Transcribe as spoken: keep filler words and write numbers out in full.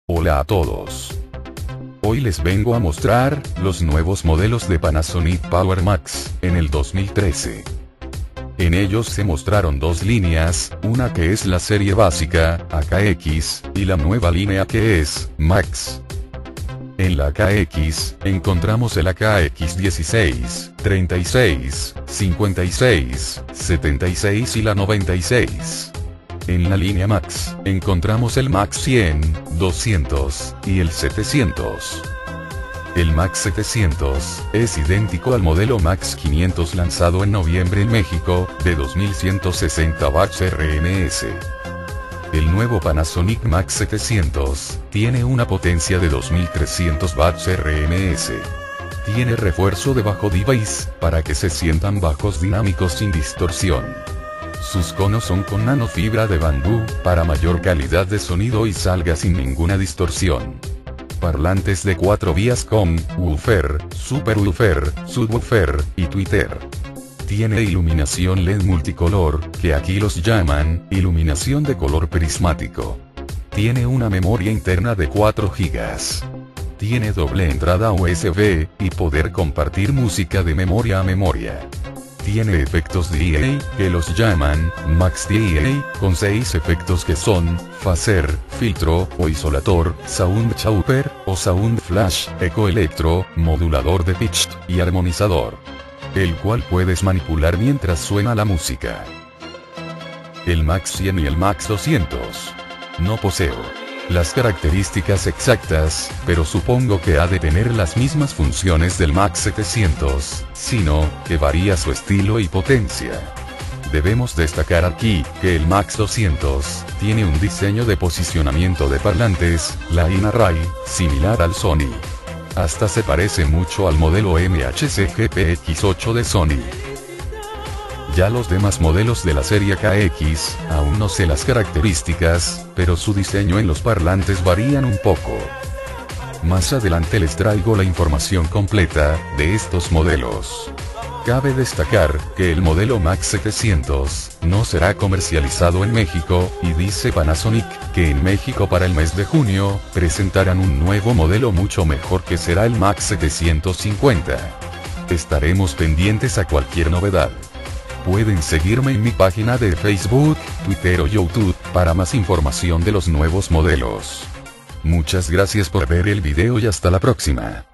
Hola a todos. Hoy les vengo a mostrar los nuevos modelos de Panasonic Power Max en el dos mil trece. En ellos se mostraron dos líneas, una que es la serie básica, A K X, y la nueva línea que es Max. En la A K X, encontramos el A K X dieciséis, treinta y seis, cincuenta y seis, setenta y seis y la noventa y seis. En la línea Max, encontramos el Max cien, doscientos, y el setecientos. El Max setecientos, es idéntico al modelo Max quinientos lanzado en noviembre en México, de dos mil ciento sesenta watts R M S. El nuevo Panasonic Max setecientos, tiene una potencia de dos mil trescientos watts R M S. Tiene refuerzo de bajo device, para que se sientan bajos dinámicos sin distorsión. Sus conos son con nanofibra de bambú, para mayor calidad de sonido y salga sin ninguna distorsión. Parlantes de cuatro vías con woofer, superwoofer, subwoofer y tweeter. Tiene iluminación L E D multicolor, que aquí los llaman iluminación de color prismático. Tiene una memoria interna de cuatro gigas. Tiene doble entrada U S B, y poder compartir música de memoria a memoria. Tiene efectos D A, que los llaman Max D A, con seis efectos que son Phaser, filtro o isolator, Sound Chopper o Sound Flash, Eco Electro, modulador de pitch y armonizador, el cual puedes manipular mientras suena la música. El Max cien y el Max doscientos. No poseo las características exactas, pero supongo que ha de tener las mismas funciones del Max setecientos, sino que varía su estilo y potencia. Debemos destacar aquí, que el Max doscientos, tiene un diseño de posicionamiento de parlantes, Line Array, similar al Sony. Hasta se parece mucho al modelo M H C G P X ocho de Sony. Ya los demás modelos de la serie A K X, aún no sé las características, pero su diseño en los parlantes varían un poco. Más adelante les traigo la información completa de estos modelos. Cabe destacar que el modelo Max setecientos no será comercializado en México, y dice Panasonic que en México para el mes de junio presentarán un nuevo modelo mucho mejor que será el Max setecientos cincuenta. Estaremos pendientes a cualquier novedad. Pueden seguirme en mi página de Facebook, Twitter o YouTube, para más información de los nuevos modelos. Muchas gracias por ver el video y hasta la próxima.